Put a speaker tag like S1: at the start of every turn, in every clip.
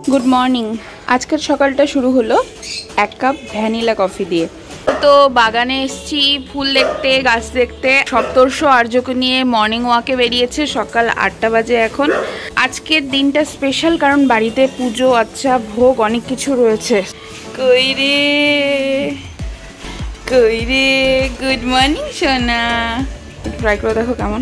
S1: Good morning. আজকের সকালটা শুরু হলো এক কাপ ভ্যানিলা কফি দিয়ে। তো বাগানে এসছি ফুল দেখতে, গাছ দেখতে। সপ্তর্ষ আর্যকে নিয়ে মর্নিং ওয়াকে বেরিয়েছে, সকাল 8টা বাজে এখন। আজকের দিনটা স্পেশাল কারণ বাড়িতে পুজো, আচ্ছা ভোগ, অনেক কিছু রয়েছে। কই রে কই রে, গুড মর্নিং সোনা। ট্রাই করে দেখো কেমন।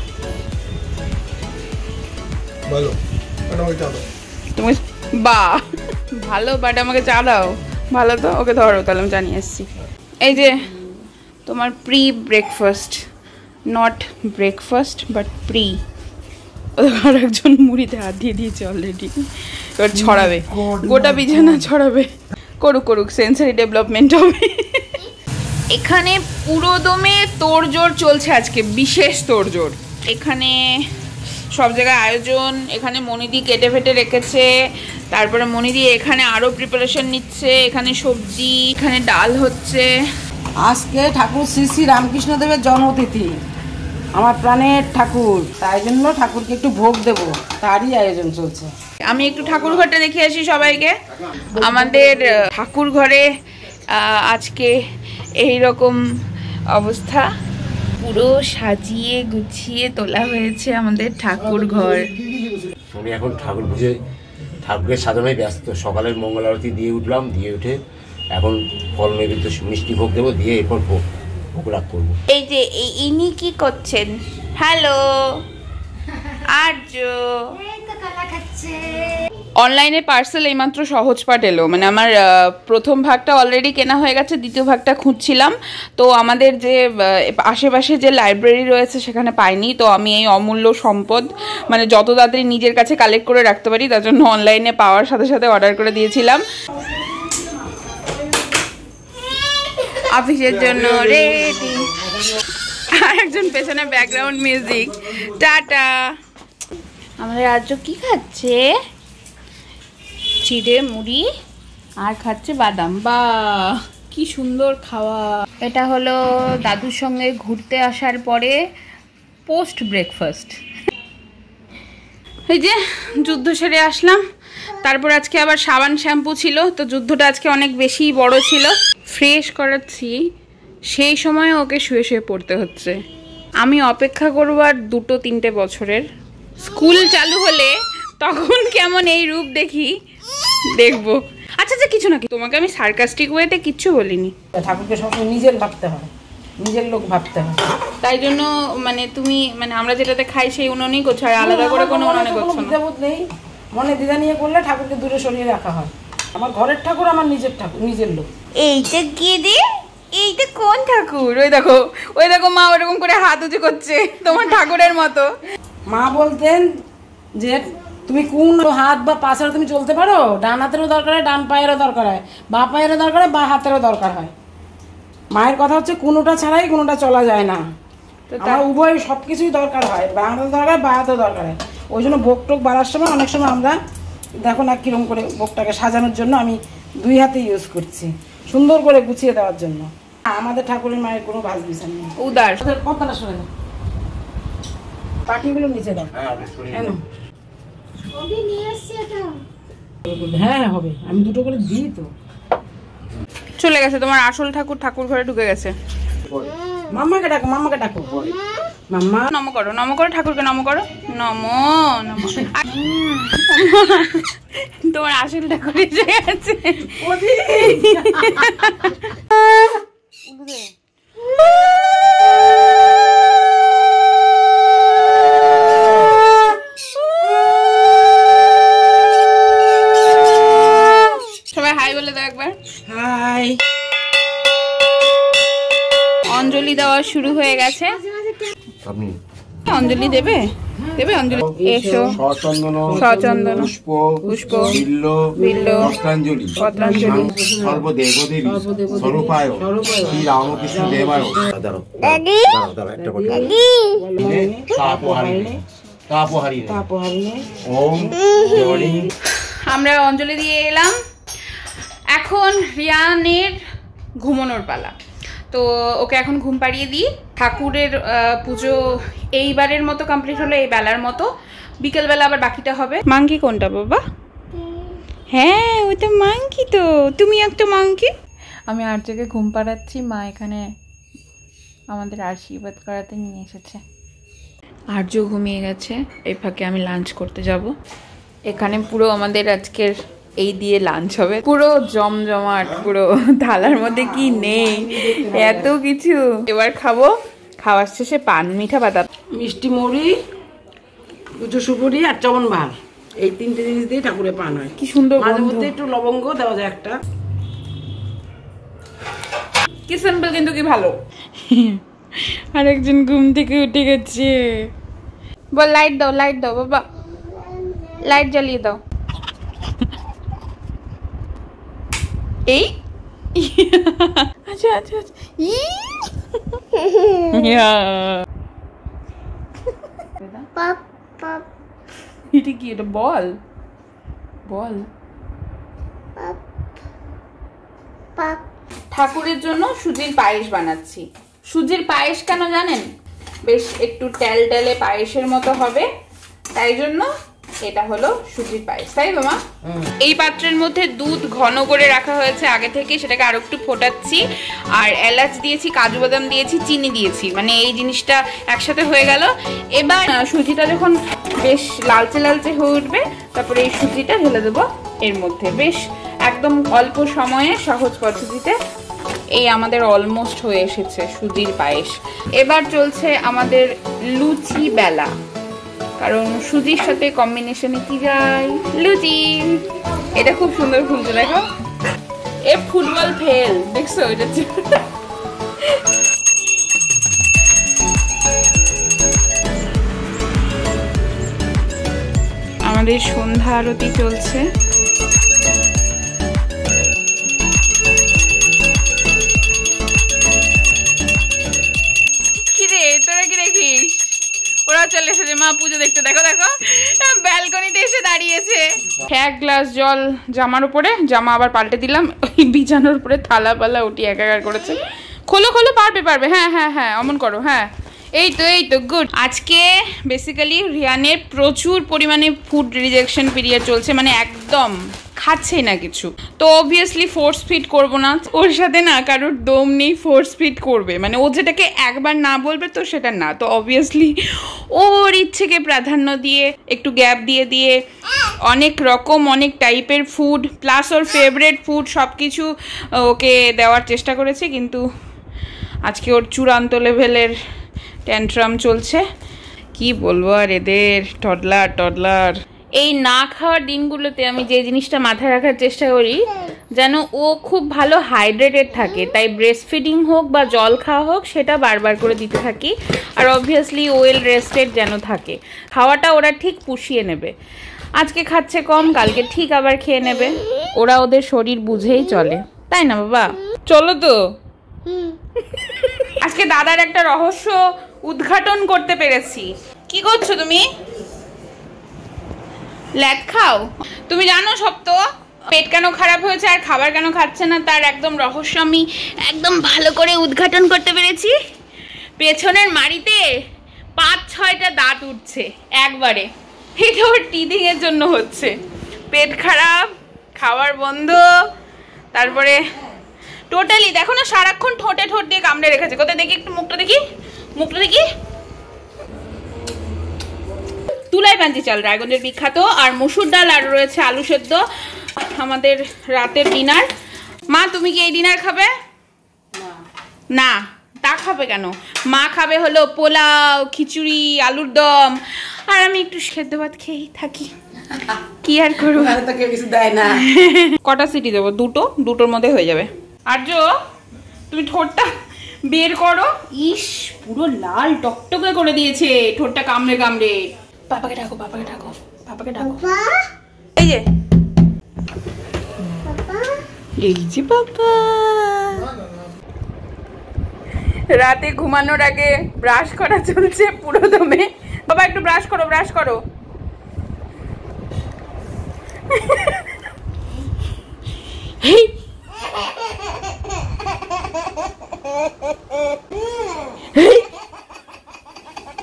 S2: ভালো,
S1: তুমি বা ভালো, বাট আমাকে চা দাও। ভালো তো, ওকে ধরো তাহলে, আমি জানিয়ে এসছি। এই যে তোমার pre breakfast, not breakfast but pre. আর একজন মুড়িতে হাত দিয়ে দিয়েছে অলরেডি, এবার ছড়াবে, গোটা বিছানা ছড়াবে। করুক করুক, সেন্সারি ডেভেলপমেন্ট হবে। এখানে পুরো দমে তোড়জোড় চলছে আজকে, বিশেষ তোড়জোড়। এখানে সব জায়গায় আয়োজন। এখানে মনিদি কেটে ফেটে রেখেছে, তারপরে মনিদি এখানে আরও প্রিপারেশন নিচ্ছে। এখানে সবজি, এখানে ডাল হচ্ছে।
S3: আজকে ঠাকুর শ্রী শ্রী রামকৃষ্ণ দেবের জন্মতিথি, আমার প্রাণের ঠাকুর, তাই জন্য ঠাকুরকে একটু ভোগ দেব, তারই আয়োজন চলছে।
S1: আমি একটু ঠাকুর ঘরটা দেখে আসি সবাইকে। আমাদের ঠাকুর ঘরে আজকে এই রকম অবস্থা, পুরো সাজিয়ে গুছিয়ে তোলা হয়েছে আমাদের ঠাকুর ঘর।
S4: আমি এখন ঠাকুর পুজো, ঠাকুরের সাধনায় ব্যস্ত। সকালের মঙ্গল আরতি দিয়ে উঠলাম, দিয়ে উঠে এখন ফল নৈবেদ্য মিষ্টি ভোগ দেবো, দিয়ে এরপর ভোগ রাগ করবো।
S1: এই যে ইনি কি করছেন? হ্যালো আর্য। অনলাইনে পার্সেল এইমাত্র সহজপাঠ এলো, মানে আমার প্রথম ভাগটা অলরেডি কেনা হয়ে গেছে, দ্বিতীয় ভাগটা খুঁজছিলাম। তো আমাদের যে আশেপাশে যে লাইব্রেরি রয়েছে সেখানে পাইনি। তো আমি এই অমূল্য সম্পদ, মানে যত তাড়াতাড়ি নিজের কাছে কালেক্ট করে রাখতে পারি তার জন্য অনলাইনে পাওয়ার সাথে সাথে অর্ডার করে দিয়েছিলাম। অফিসের জন্য রেডি। আর একজন পেছনে ব্যাকগ্রাউন্ড মিউজিক। টাটা। আমাদের আর্য কি খাচ্ছে? চিড়ে মুড়ি আর খাচ্ছে বাদাম। বা কি সুন্দর খাওয়া। এটা হলো দাদুর সঙ্গে ঘুরতে আসার পরে পোস্ট ব্রেকফাস্ট। এই যে যুদ্ধ সেরে আসলাম, তারপর আজকে আবার সাবান শ্যাম্পু ছিল, তো যুদ্ধটা আজকে অনেক বেশি বড় ছিল। ফ্রেশ করাচ্ছি, সেই সময় ওকে শুয়ে শুয়ে পড়তে হচ্ছে। আমি অপেক্ষা করবো আর 2-3 বছরের। স্কুল চালু হলে তখন কেমন এই রূপ দেখি, দেখবো। আচ্ছা আচ্ছা, কিছু না, তোমাকে আমি সার্কাস্টিক ওয়েতে কিচ্ছু বলিনি।
S3: ঠাকুরকে সবসময় নিজের ভাবতে হয়, নিজের লোক ভাবতে হয়,
S1: তাই জন্য মানে তুমি, মানে আমরা যেটাতে খাই সেই উনুনেই করছো, আর আলাদা করে কোনো উনুনে করছো না।
S3: দ্বিধাবোধ নেই, মনে দ্বিধা নিয়ে করলে ঠাকুরকে দূরে সরিয়ে রাখা হয়। আমার ঘরের ঠাকুর আমার নিজের ঠাকুর, নিজের লোক।
S1: এইটা গেদে, এইটা কোন ঠাকুর? ওই দেখো, ওই দেখো মা ওরকম করে হাত উঁচু করছে তোমার ঠাকুরের মতো।
S3: মা বলতেন যে তুমি কোন হাত বা পা ছাড়া তুমি চলতে পারো? ডান হাতেরও দরকার হয়, ডান পায়েরও দরকার হয়, বা পায়েরও দরকার হয়, বা হাতেরও দরকার হয়। মায়ের কথা হচ্ছে কোনোটা ছাড়াই কোনোটা চলা যায় না। আমার উভয় সব কিছুই দরকার হয়, বা হাতেও দরকার, বা হাতেও দরকার হয়। ওই জন্য ভোগ টোক বাড়ার সময় অনেক সময় আমরা দেখো না কিরম করে ভোগটাকে সাজানোর জন্য আমি 2 হাতে ইউজ করছি, সুন্দর করে গুছিয়ে দেওয়ার জন্য। আমাদের ঠাকুরের মায়ের কোনো ভাজ বিচার নেই, উদার। কথাটা শোনে না, পাটিগুলো নিচে দাও। হ্যাঁ হবে, আমি 2টো করে দিই তো।
S1: চলে গেছে তোমার আসল ঠাকুর, ঠাকুর ঘরে ঢুকে গেছে।
S3: মাম্মাকে ডাকো, মাম্মাকে ডাকো। মাম্মা
S1: নম করো, নম করো, ঠাকুরকে নম করো। নম নম। তোমার আসল ঠাকুর এসে গেছে। সবাই হাই বলে দাও একবার।
S3: হাই।
S1: অঞ্জলি দেওয়া শুরু হয়ে গেছে। অঞ্জলি দেবে, দেবে অঞ্জলি। এসো। সচন্দন পুষ্প পুষ্প বিল্ল বিল্ল পত্রাঞ্জলি পত্রাঞ্জলি
S4: সর্বদেবদেবী স্বরূপায় শ্রী রামকৃষ্ণ দেবায়। দাদি দাদি তাপহারিণী তাপহারিণী তাপহারিণী ওম জয়।
S1: আমরা অঞ্জলি দিয়ে এলাম। এখন রিয়ানের ঘুমানোর পালা। তো ওকে এখন ঘুম পাড়িয়ে দিই। ঠাকুরের পুজো এইবারের মতো কমপ্লিট হলো, এই বেলার মতো। বিকেলবেলা আবার বাকিটা হবে। মাঙ্কি কোনটা বাবা? হ্যাঁ ওটা মাংকি তো, তুমি একটা মাংকি। আমি আর্যকে ঘুম পাড়াচ্ছি, মা এখানে আমাদের আশীর্বাদ করাতে নিয়ে এসেছে। আর্য ঘুমিয়ে গেছে, এই ফাঁকে আমি লাঞ্চ করতে যাব। এখানে পুরো আমাদের আজকের এই দিয়ে লাঞ্চ হবে, পুরো জমজমাট, পুরো থালার মধ্যে কি নেই এত কিছু। এবার খাবো, খাওয়ার শেষে পান মিঠা বাদাম,
S3: মিষ্টি মুড়ি, কুচো সুপুরি আর চমন ভার, এই 3টে জিনিস দিয়ে ঠাকুরের পান হয়।
S1: কি সুন্দর
S3: মাঝে
S1: গন্ধ।
S3: মধ্যে একটু লবঙ্গ দেওয়া যায় একটা।
S1: কি সিম্পল কিন্তু কি ভালো। আরেকজন ঘুম থেকে উঠে গেছে। বল লাইট দাও, লাইট দাও বাবা, লাইট জ্বালিয়ে দাও। এই আচ্ছা আচ্ছা আচ্ছা, এটা কি, এটা বল বল। ঠাকুরের জন্য সুজির পায়েস বানাচ্ছি। সুজির পায়েস কেন জানেন? বেশ একটু টেলটেলে পায়েসের মতো হবে, তাই জন্য এটা হলো সুজির পায়েস, তাই তো মা? এই পাত্রের মধ্যে দুধ ঘন করে রাখা হয়েছে আগে থেকে, সেটাকে আরো একটু ফোটাচ্ছি। আর এলাচ দিয়েছি, কাজু বাদাম দিয়েছি, চিনি দিয়েছি, মানে এই জিনিসটা একসাথে হয়ে গেল। এবার সুজিটা যখন বেশ লালচে লালচে হয়ে উঠবে, তারপরে এই সুজিটা ঢেলে দেবো এর মধ্যে। বেশ একদম অল্প সময়ে সহজ পদ্ধতিতে এই আমাদের অলমোস্ট হয়ে এসেছে সুজির পায়েস। এবার চলছে আমাদের লুচি বেলা, কারণ সুজির সাথে কম্বিনেশনে কি যায়, লুচি। এটা খুব সুন্দর ফুলছে, দেখো। এ ফুটবল ফেল, দেখছো এটা? আমাদের সন্ধ্যা আরতি চলছে। ওরা চলে এসেছে মা পুজো দেখতে, দেখো দেখো ব্যালকনিতে এসে দাঁড়িয়েছে। এক গ্লাস জল জামার উপরে, জামা আবার পাল্টে দিলাম, ওই বিছানোর উপরে থালা পালা উঠি একাকার করেছে। খোলো খোলো, পারবে পারবে, হ্যাঁ হ্যাঁ হ্যাঁ অমন করো, হ্যাঁ এই তো গুড। আজকে বেসিক্যালি রিয়ানের প্রচুর পরিমাণে ফুড রিজেকশন পিরিয়ড চলছে, মানে একদম খাচ্ছেই না কিছু। তো অবভিয়াসলি ফোর্স ফিড করবো না, ওর সাথে না কারোর দম নেই ফোর্স ফিড করবে, মানে ও যেটাকে একবার না বলবে তো সেটা না। তো অবভিয়াসলি ওর ইচ্ছেকে প্রাধান্য দিয়ে একটু গ্যাপ দিয়ে দিয়ে অনেক রকম অনেক টাইপের ফুড প্লাস ওর ফেভারিট ফুড সব কিছু ওকে দেওয়ার চেষ্টা করেছে, কিন্তু আজকে ওর চূড়ান্ত লেভেলের ট্যান্ট্রাম চলছে। কি বলবো আর এদের টডলার। এই না খাওয়ার দিনগুলোতে আমি যে জিনিসটা মাথায় রাখার চেষ্টা করি, যেন ও খুব ভালো হাইড্রেটেড থাকে, তাই ব্রেস্ট ফিডিং হোক বা জল খাওয়া হোক সেটা বারবার করে দিতে থাকি। আর অবভিয়াসলি ওয়েল রেস্টেড যেন থাকে, খাওয়াটা ওরা ঠিক পুষিয়ে নেবে। আজকে খাচ্ছে কম, কালকে ঠিক আবার খেয়ে নেবে, ওরা ওদের শরীর বুঝেই চলে, তাই না বাবা? চলো তো। আজকে দাদার একটা রহস্য উদ্ঘাটন করতে পেরেছি। কি করছো তুমি? ল্যাদ খাও? তুমি জানো সব তো, পেট কেন খারাপ হয়েছে আর খাবার কেন খাচ্ছে না তার একদম রহস্য আমি একদম ভালো করে উদ্ঘাটন করতে পেরেছি। পেছনের মাড়িতে 5-6টা দাঁত উঠছে একবারে, এটা ওর টিথিং এর জন্য হচ্ছে। পেট খারাপ, খাবার বন্ধ, তারপরে টোটালি দেখো না সারাক্ষণ ঠোঁটে ঠোঁট দিয়ে কামড়ে রেখেছে। কোথায় দেখি একটু মুখটা দেখি, মুখটা দেখি। তুলাই পাঞ্চি চাল রায়গঞ্জের বিখ্যাত, আর মসুর ডাল, আর রয়েছে আলু সেদ্ধ। আমাদের রাতের ডিনার। মা তুমি কি এই ডিনার খাবে? না। তা খাবে কেন? মা খাবে হলো পোলাও, খিচুড়ি, আলুর দম, আর আমি একটু সেদ্ধ ভাত খেয়েই থাকি। কি আর করবো,
S3: কিছু দেয় না।
S1: কটা সিটি দেবো? দুটোর মধ্যে হয়ে যাবে। আর্য তুমি ঠোঁটটা বের করো। ইস পুরো লাল টকটকে করে দিয়েছে ঠোঁটটা কামড়ে কামড়ে। পাপাকে ডাকো, পাপাকে ডাকো, পাপাকে ডাকো। এই যে এই যে পাপা। রাতে ঘুমানোর আগে ব্রাশ করা চলছে পুরো দমে। বাবা একটু ব্রাশ করো, ব্রাশ করো।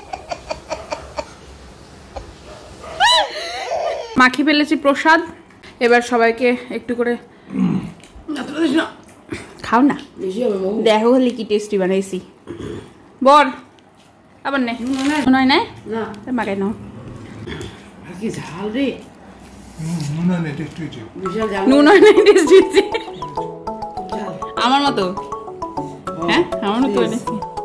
S1: মাখি ফেলেছি প্রসাদ, এবার সবাইকে একটু করে খাও না, দেখো খালি কি টেস্টি বানাইছি। বর আবার নে নয় নাই মাখাই নাও।
S3: কি ঝাল রে,
S1: নুন হয় নাই টেস্টি, আমার মতো। হ্যাঁ আমার মতো এনেছি।